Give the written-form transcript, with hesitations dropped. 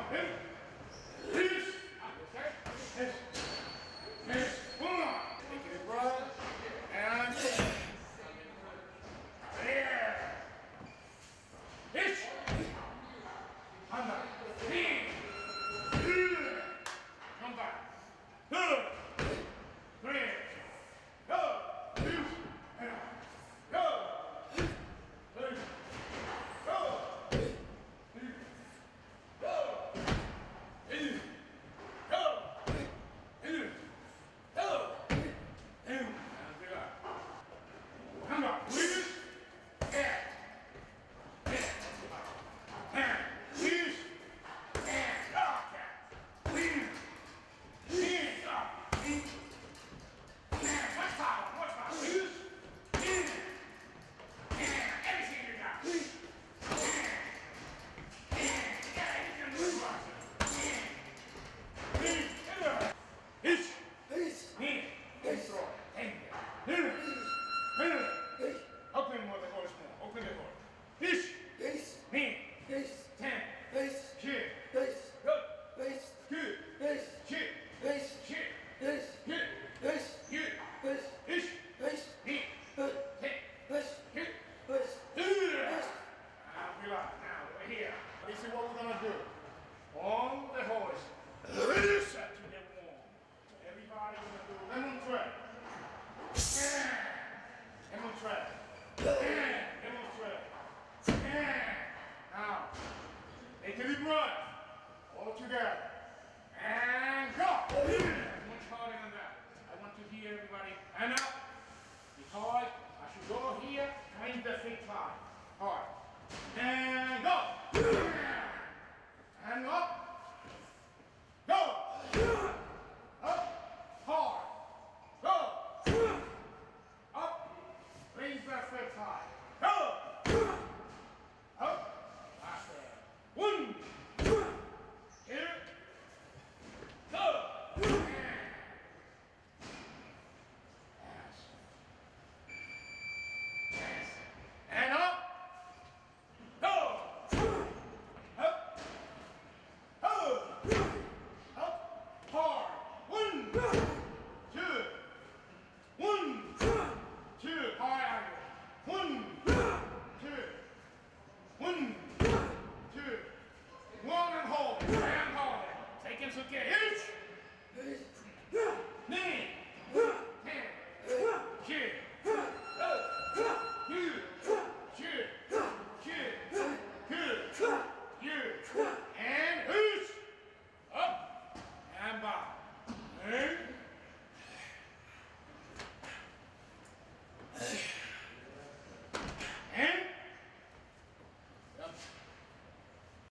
on. In. Release. Okay. Yes. Yes. One more. Take it abroad. And. There. Yes. Come back. In. Come back. 2, 3. Go. Go. This is what we're going to do. On the horse. Set to the wall. Everybody going to do lemon thread. Lemon thread. Lemon thread. Now, take a deep breath. All together. And go. Much harder than that. I want to hear everybody. And up. Because I should go here, kind the feet high. Hard. And